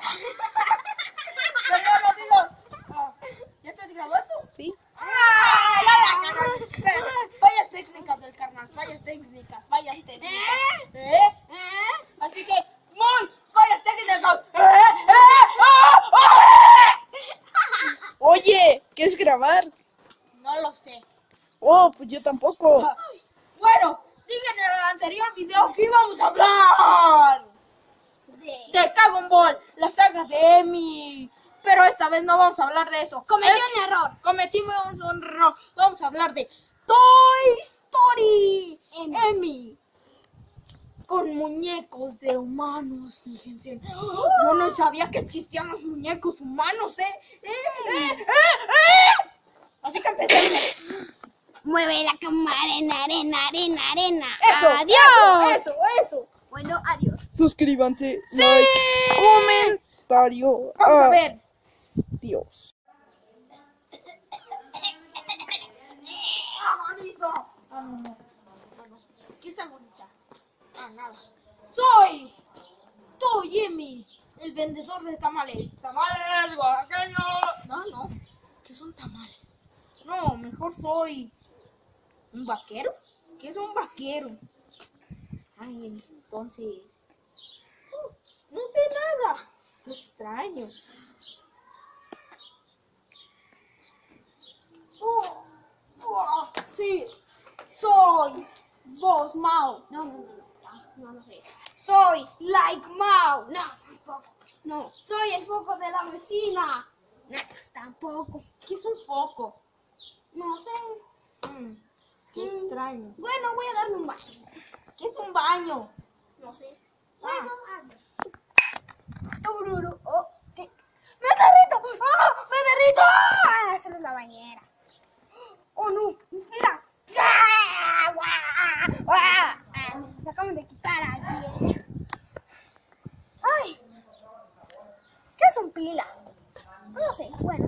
Perdón, amigos. ¿Ya estás grabando? Sí. Fallas técnicas del carnal, fallas técnicas. Así que, muy fallas técnicas. Oye, ¿qué es grabar? No lo sé. Oh, pues yo tampoco. Bueno, dije en el anterior video que íbamos a hablar de Dragon Ball, la saga de Emi. Pero esta vez no vamos a hablar de eso. Cometimos un error. Cometimos un error. Vamos a hablar de Toy Story Emi. Con muñecos de humanos, fíjense. Yo no sabía que existían los muñecos humanos, Así que empecemos. Mueve la cama, arena. Eso, ¡Adiós! Eso. Bueno, adiós. Suscríbanse, like, comentario. Vamos a ver. Dios. Agonizo. No. ¿Qué es agonizar? Nada. Soy Emi, el vendedor de tamales. Tamales oaxaqueños. No. ¿Qué son tamales? No, mejor soy un vaquero. ¿Qué es un vaquero? Ay, entonces no sé nada. Qué extraño. Sí, soy Boss Mao. No sé. Soy Like Mao. No, tampoco. No, soy el foco de la vecina. No, tampoco. ¿Qué es un foco? No sé. Qué extraño. Bueno, voy a darme un baño. ¿Qué es un baño? No sé. Bueno, adiós. Tururu. Oh, ¿qué? ¡Me derrito! ¡Ah! ¡Me derrito! Ah, esa es la bañera. ¡Oh, no! ¡Mis pilas! Se acaban de quitar aquí. Ay, ¿qué son pilas? No sé, bueno.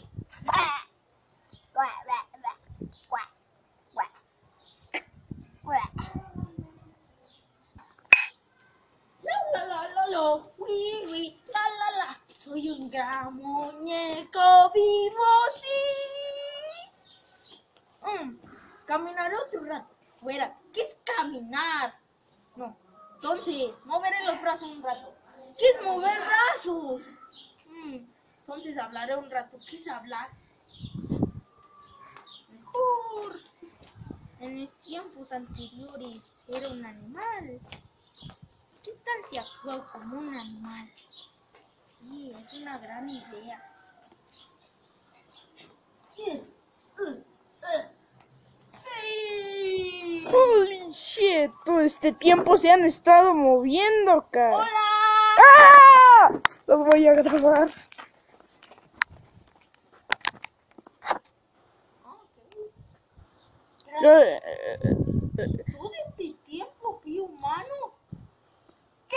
La. Soy un gran muñeco vivo, sí. Caminaré otro rato. Fuera. ¿Qué es caminar? No. Entonces, moveré los brazos un rato. ¿Qué es mover brazos? Entonces hablaré un rato. ¿Qué es hablar? Mejor. En mis tiempos anteriores era un animal. ¿Qué tal si actúo como un animal? Sí, es una gran idea. ¡Sí! Holy shit, todo este tiempo se han estado moviendo, cara. ¡Hola! ¡Ah! Los voy a grabar. Todo este tiempo fui humano. ¿Qué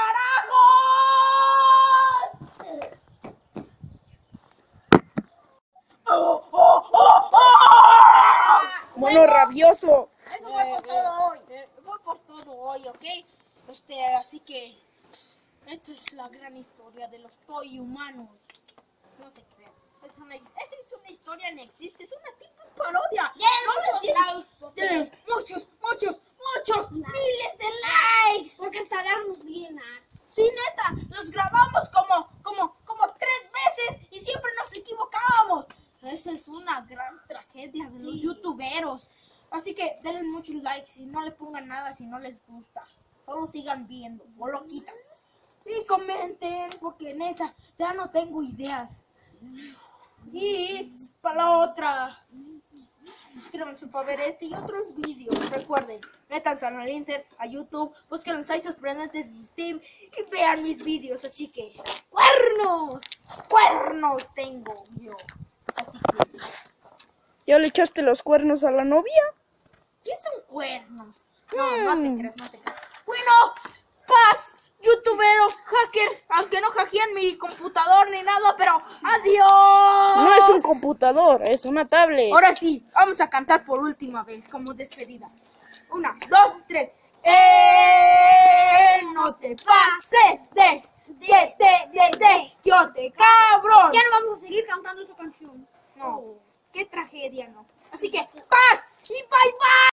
carajo? Mono rabioso. Eso fue por todo hoy. Fue por todo hoy, ¿ok? Así que esta es la gran historia de los toy humanos. No se crean. Esa es una historia, no existe. Es una tipo parodia. Tiene muchos miles de likes. Porque hasta darnos bien. Sí, neta, los grabamos como 3 veces y siempre nos equivocábamos. Esa es una gran tragedia de los youtuberos. Así que denle muchos likes y no le pongan nada si no les gusta. Solo sigan viendo o lo quitan. Y comenten porque neta, ya no tengo ideas. Y para la otra, suscríbanse para ver este y otros vídeos. Recuerden, métanse al Inter, a YouTube, busquen los 6 sorprendentes de Steam y vean mis vídeos. Así que, ¡cuernos! Tengo yo. Así que, ¿Ya le echaste los cuernos a la novia? ¿qué son cuernos? No te creas. Bueno, paz, youtuberos, hackers, aunque no hackean mi computador ni nada, pero ¡adiós! No es un computador, es una tablet. Ahora sí, vamos a cantar por última vez, como despedida. 1, 2, 3. No te pases de este cabrón. Ya no vamos a seguir cantando esa canción. No, qué tragedia, ¿no? Así que, paz y bye bye.